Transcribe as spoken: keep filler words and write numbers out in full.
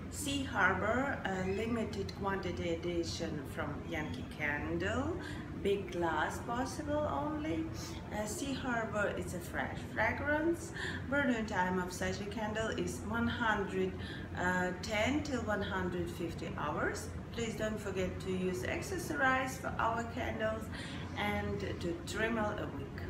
Sea Harbor, a limited quantity edition from Yankee candle, big glass possible only. Uh, Sea Harbor is a fresh fragrance. Burning time of such a candle is one hundred ten till one hundred fifty hours. Please don't forget to use accessorize for our candles and to trim a wick.